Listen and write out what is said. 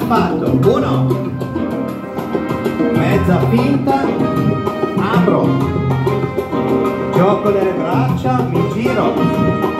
fatto. 1, mezza finta, apro, gioco delle braccia, mi giro,